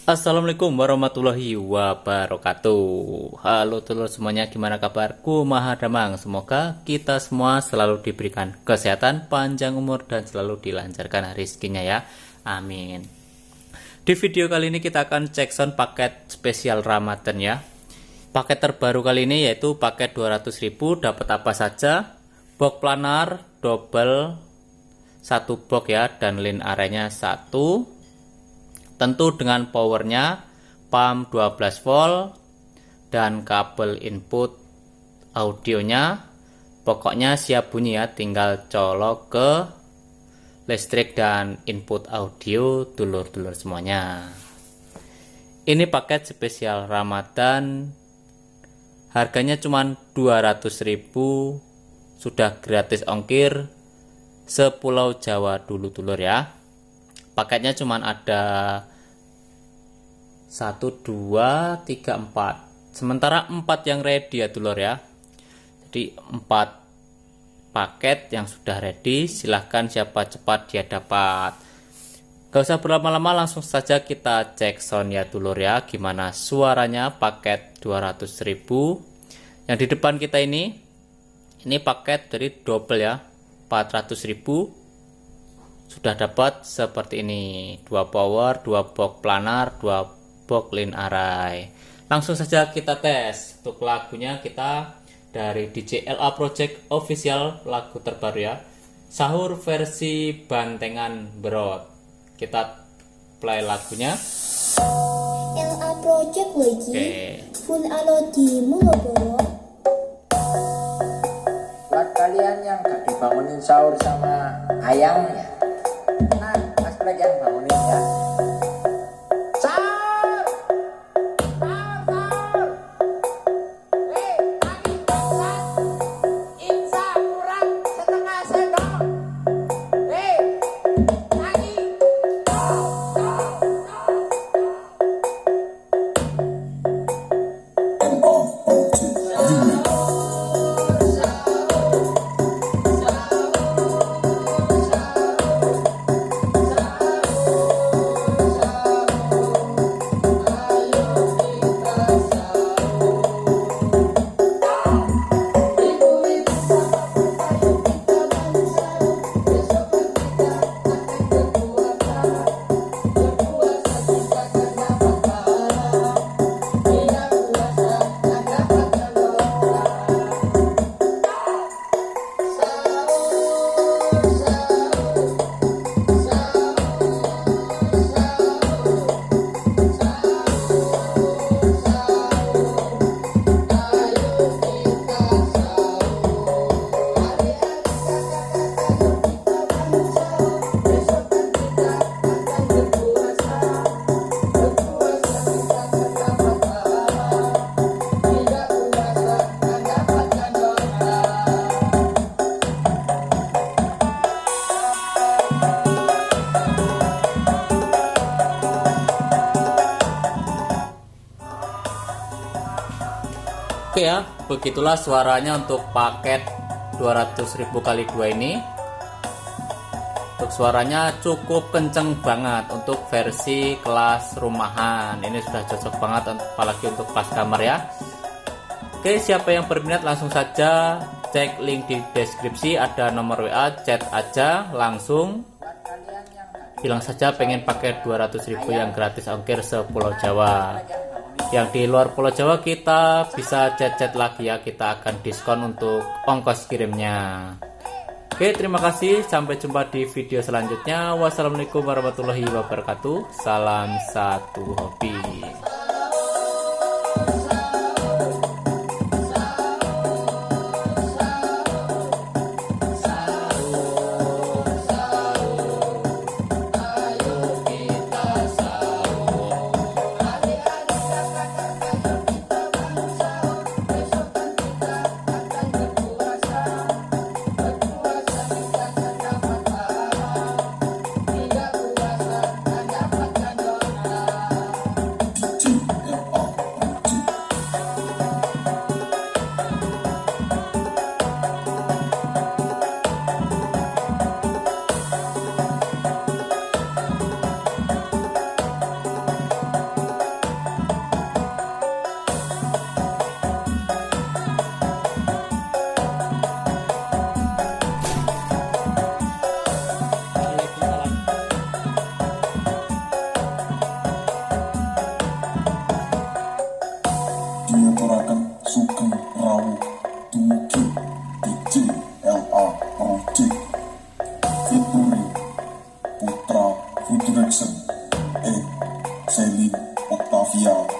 Assalamualaikum warahmatullahi wabarakatuh. Halo telur semuanya, gimana kabarku? Maha damang. Semoga kita semua selalu diberikan kesehatan, panjang umur, dan selalu dilancarkan rezekinya ya. Amin. Di video kali ini kita akan cek sound paket spesial Ramadan ya. Paket terbaru kali ini yaitu paket 200.000. Dapat apa saja? Box planar, double, satu box ya, dan line arenya 1. Tentu dengan powernya pump 12 volt dan kabel input audionya. Pokoknya siap bunyi ya, tinggal colok ke listrik dan input audio dulur-dulur semuanya. Ini paket spesial Ramadan, harganya cuma 200.000, sudah gratis ongkir sepulau Jawa dulu dulur ya. Paketnya cuma ada 1, 2, 3, 4. Sementara 4 yang ready ya dulur ya. Jadi 4 paket yang sudah ready. Silahkan siapa cepat dia dapat. Gak usah berlama-lama, langsung saja kita cek sound ya dulur ya. Gimana suaranya paket 200.000. Yang di depan kita ini paket dari double ya, 400.000. Sudah dapat seperti ini, 2 power, 2 box planar, 2 box line array. Langsung saja kita tes. Untuk lagunya kita dari DJ LA Project Official, lagu terbaru ya, Sahur versi Bantengan Berot. Kita play lagunya. LA Project lagi. Full alodi mulu. Buat kalian yang gak dibangunin sahur sama ayamnya, nah Mas Plek yang bangunin ya. Sahur, sahur, sahur. Lagi makan insya kurang setengah sendok. Lagi. Oke ya, begitulah suaranya untuk paket 200.000 kali 2 ini. Untuk suaranya cukup kenceng banget untuk versi kelas rumahan. Ini sudah cocok banget apalagi untuk kelas kamar ya. Oke, siapa yang berminat langsung saja cek link di deskripsi, ada nomor WA, chat aja langsung. Bilang saja pengen paket 200.000 yang gratis ongkir sepulau Jawa. Yang di luar Pulau Jawa kita bisa chat-chat lagi ya, kita akan diskon untuk ongkos kirimnya. Oke, terima kasih, sampai jumpa di video selanjutnya. Wassalamualaikum warahmatullahi wabarakatuh. Salam satu hobi. Iya.